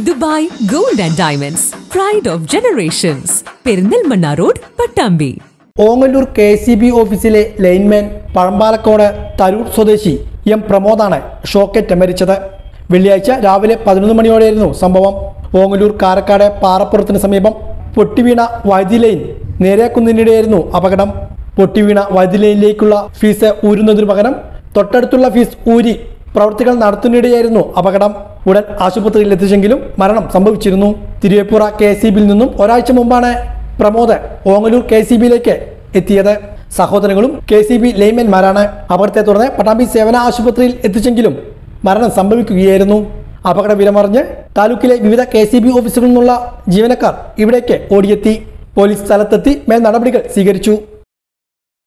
Dubai Gold and Diamonds, Pride of Generations, Perinthalmanna road, Pattambi. Ongallur KCB ഓഫീസിലെ lineman Pazhambalacode Tharoor സ്വദേശി M പ്രമോദാണ് ഷോക്കേറ്റ് മരിച്ചത്. വെള്ളിയാഴ്ച രാവിലെ 11 മണിയോടെയായിരുന്നു സംഭവം. ഓങ്ങല്ലൂർ കാരക്കാട് പാറപ്പുറത്തിന് സമീപം പൊട്ടിവീണ വൈദ്യുതി ലൈൻ നേരെയാക്കുന്നതിനിടെയായിരുന്നു അപകടം. പൊട്ടിവീണ വൈദ്യുതി ലൈനിലേക്കുള്ള ഫീസ് ഊരുന്നതിനു പകരം തൊട്ടടുത്തുള്ള ഫീസ് ഊരി പ്രവൃത്തികൾ നടത്തുന്നതിനിടെയായിരുന്നു അപകടം. ഉടൻ ആശുപത്രിയിൽ എത്തിച്ചെങ്കിലും മരണം സംഭവിച്ചിരുന്നു. തിരുവേപ്പുറ KCBയിൽ നിന്നും ഒരാഴ്ച മുമ്പാണ് പ്രമോദ് ഓങ്ങല്ലൂർ KCBയിലേക്ക് എത്തിയത്. സഹോദരങ്ങളും KCB ലൈൻമാൻമാരാണ്. അപകടത്തെ തുടർന്ന് പട്ടാമ്പി സേവന ആശുപത്രിയിൽ എത്തിച്ചെങ്കിലും മരണം സംഭവിക്കുകയായിരുന്നു. അപകട വിവരമറിഞ്ഞ് താലൂക്കിലെ വിവിധ KCB ഓഫീസുകളിൽ നിന്നുള്ള ജീവനക്കാർ ഇവിടേക്ക് ഓടിയെത്തി. പോലീസ് സ്ഥലത്തെത്തി മേൽ നടപടികൾ സ്വീകരിച്ചു.